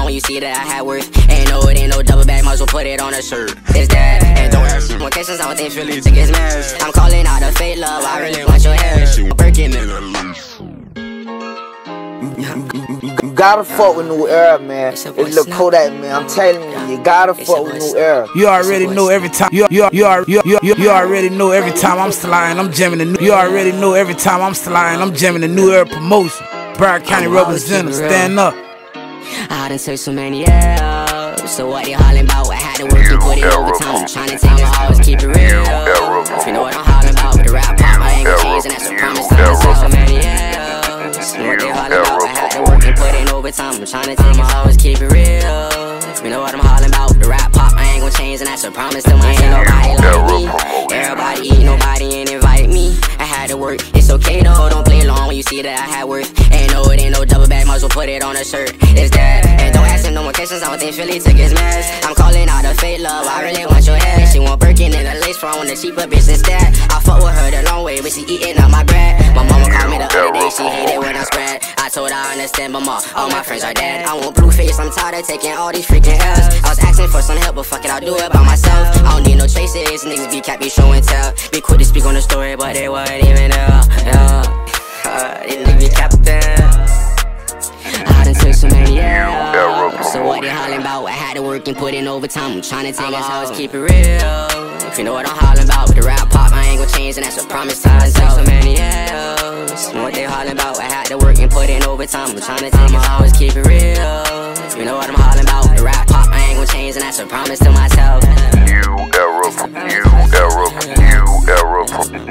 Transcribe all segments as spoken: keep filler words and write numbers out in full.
when you see that I had worth. Ain't no, it ain't no double back, might as well put it on a shirt. It's that, and don't ask more questions, I don't think Philly to get married. I'm calling out a fake love, I really want your hair. Birkin in the loose. You gotta fuck with New Era, man. It's Lil Kodak, man. I'm telling you, you gotta fuck with New Era. You already know every time. You you you are you you you already know every time I'm sliding, I'm jamming the new. You already know every time I'm sliding, I'm jamming the New Era promotion. Broward County representative, stand up. I done took so many L's, so what they hollering about? I had to work and put it overtime. I'm trying to take my always keep it real. If you know what I'm hollering about, with the rap pop, I ain't gonna change, and that's a promise. I done took so many L's, so what they hollering about? I had to work and put in overtime. I'm trying to take my always keep it real. If you know what I'm hollering about, with the rap pop, I ain't gonna change, and that's a promise to my ain't nobody like me. Everybody eat, nobody ain't invite me. I had to work, it's okay though, don't play along when you see that I had worth. Ain't no, it ain't no double back, might as well put it on a shirt. It's that, and don't ask him no more questions, I don't think Philly took his mess. I'm calling out a fake love, I really want your head. She want Birkin and a lace front, want a cheaper bitch instead. I fuck with her the long way, but she eating up my bread. My mama called me the other day, she hate it when I spread. I told her I understand, but ma, all my friends are dead. I want blue face, I'm tired of taking all these freaking L's. I was asking for some help, but fuck it, I'll do it by myself. I don't need no traces, niggas be cat, be show and tell. Be quick to speak on the story, but they wasn't even there. Yeah. Uh, these niggas be capping. I done took so many L's, so what they hollering about? I had to work and put in overtime. I'm trying to take my always keep it real. If you know what I'm hollering about, with the rap pop, I ain't gonna change, and that's a promise. I done took so many L's, what they hollering about? I had to work and put in overtime. I'm trying to take my always keep it real. If you know what I'm hollering about, with the rap pop, I ain't gonna change, and that's a promise to myself. New era, new era, new era,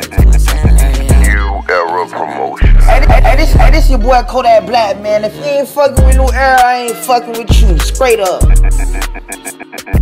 new era promotion. Hey, hey, hey, this, hey, this your boy Kodak Black, man. If you ain't fucking with New Era, I ain't fucking with you. Straight up.